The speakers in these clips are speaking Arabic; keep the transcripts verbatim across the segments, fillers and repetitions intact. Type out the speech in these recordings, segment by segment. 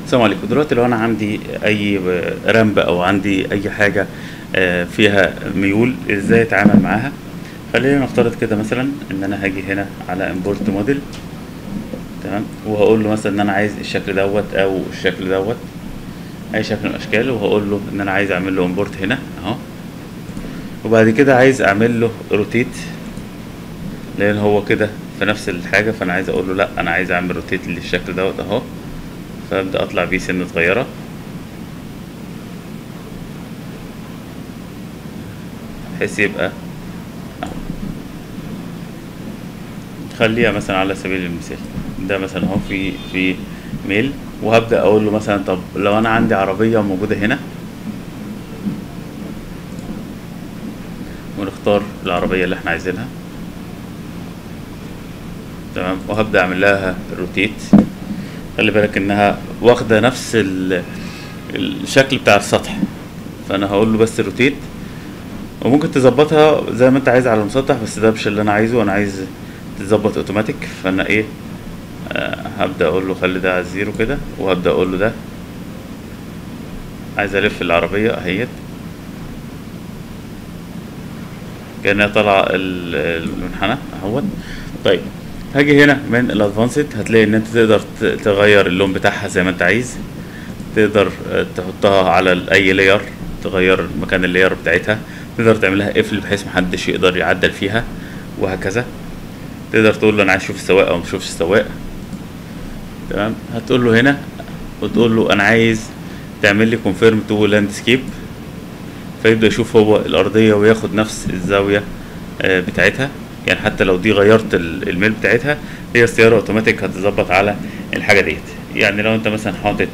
السلام عليكم. دلوقتي لو انا عندي اي رامب او عندي اي حاجه آه، فيها ميول، ازاي اتعامل معاها؟ خلينا نفترض كده مثلا ان انا هاجي هنا على امبورت موديل، تمام، وهقول له مثلا ان انا عايز الشكل دوت او الشكل دوت، اي شكل من الاشكال، وهقول له ان انا عايز اعمل له امبورت هنا اهو. وبعد كده عايز اعمل له روتيت، لان هو كده في نفس الحاجه، فانا عايز اقول له لا، انا عايز اعمل روتيت للشكل دوت اهو. فابدا اطلع بيه سنه صغيره بحيث يبقى، خليها مثلا على سبيل المثال ده مثلا اهو في في ميل، وهبدأ اقول له مثلا طب لو انا عندي عربية موجودة هنا، ونختار العربية اللي احنا عايزينها، تمام، وهبدأ اعمل لها روتيت. خلي بالك انها واخدة نفس ال- الشكل بتاع السطح، فانا هقول له بس روتيت. وممكن تظبطها زي ما انت عايز على المسطح، بس ده مش اللي انا عايزه، انا عايز تظبط اوتوماتيك. فانا ايه، آه هبدأ اقول له خلي ده على الزيرو كده، وهبدأ اقول له ده عايز الف العربية اهيت كأنها طالعة ال- المنحنى اهوت. طيب، هاجي هنا من الادفانسد، هتلاقي ان انت تقدر ت- تغير اللون بتاعها زي ما انت عايز. تقدر آه، تحطها على ال- اي لاير، تغير مكان اللاير بتاعتها. تقدر تعملها قفل بحيث محدش يقدر يعدل فيها، وهكذا. تقدر تقول له انا عايز اشوف السواق او مشوفش السواق، تمام. هتقول له هنا وتقول له انا عايز تعمل لي كونفيرم تو لاندسكيب، فيبدأ يشوف هو الأرضية وياخد نفس الزاوية آه، بتاعتها. يعني حتى لو دي غيرت ال- الميل بتاعتها، هي السيارة اوتوماتيك هتظبط على الحاجة ديت. يعني لو انت مثلا حاطط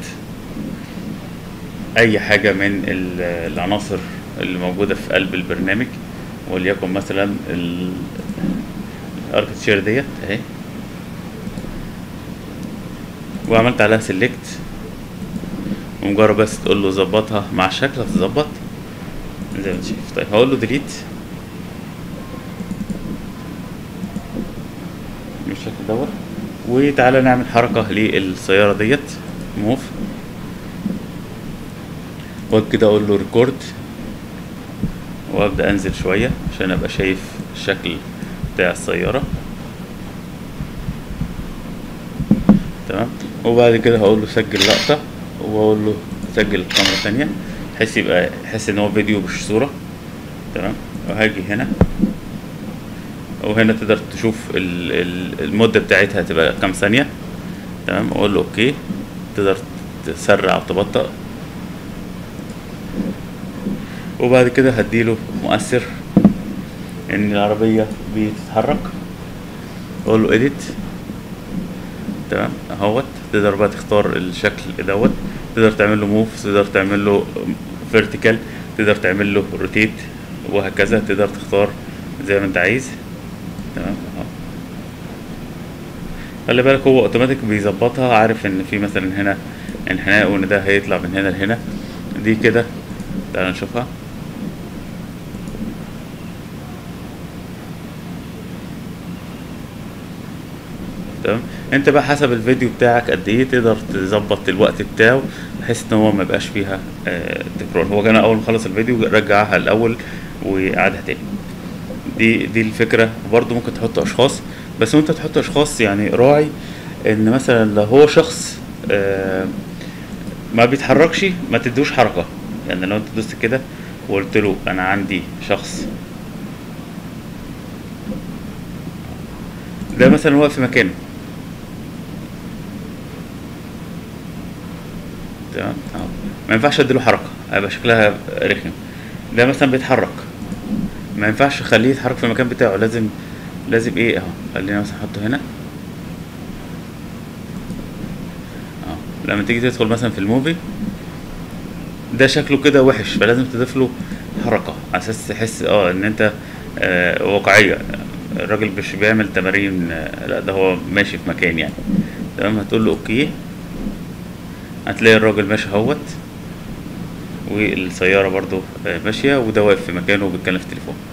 اي حاجة من ال- العناصر اللي موجودة في قلب البرنامج، وليكن مثلا الاركتشير ديت اهي، وعملت عليها سيلكت، ومجرد بس تقول له ظبطها مع الشكل هتظبط زي ما انت شايف. طيب هقول له ديليت بالشكل دوت، وتعالى نعمل حركة للسيارة ديت، موف، وكده اقول له ريكورد، وابدأ انزل شوية عشان ابقى شايف الشكل بتاع السيارة، تمام. وبعد كده هقول له سجل لقطة، واقول له سجل الكاميرا تانية، بحيث يبقى يحس ان هو فيديو مش صورة، تمام. وهاجي هنا، وهنا تقدر تشوف ال- ال- المدة بتاعتها هتبقى كام ثانية، تمام. اقول له اوكي، تقدر تسرع او تبطأ. وبعد كده هديله مؤثر ان العربية بتتحرك، اقول له edit، تمام اهوت. تقدر بقى تختار الشكل دوت، تقدر تعمل له موف، تقدر تعمل له فيرتيكال، تقدر تعمل له روتيت، وهكذا. تقدر تختار زي ما انت عايز، تمام اهو. خلي بالك هو اوتوماتيك بيظبطها، عارف ان في مثلا هنا انحناء، وان ده هيطلع من هنا لهنا. دي كده تعال نشوفها. تمام. انت بقى حسب الفيديو بتاعك قد ايه تقدر تظبط الوقت بتاعه، بحيث ان هو ما يبقاش فيها آه، تكرار. هو كان اول ما خلص الفيديو رجعها الاول وقعدها تاني. دي دي الفكره. وبرضه ممكن تحط اشخاص، بس وانت تحط اشخاص يعني راعي ان مثلا لو هو شخص آه، ما بيتحركش، ما تدوش حركه. يعني لو انت دوست كده وقلت له انا عندي شخص ده مثلا واقف في مكانه، تمام اهو، ما ينفعش اديله حركه، هيبقى شكلها رخم. ده مثلا بيتحرك، ما ينفعش اخليه يتحرك في المكان بتاعه، لازم لازم ايه اهو. خلينا مثلا نحطه هنا اهو. لما تيجي تدخل مثلا في الموفي، ده شكله كده وحش، فلازم تضيف له حركه على اساس تحس اه ان انت آه واقعيه. الراجل مش بيعمل تمارين، آه لا، ده هو ماشي في مكان يعني، تمام. هتقول له اوكي، هتلاقي الراجل ماشي اهوت، والسياره برضو آه ماشيه، وده واقف في مكانه وبيتكلم في التليفون.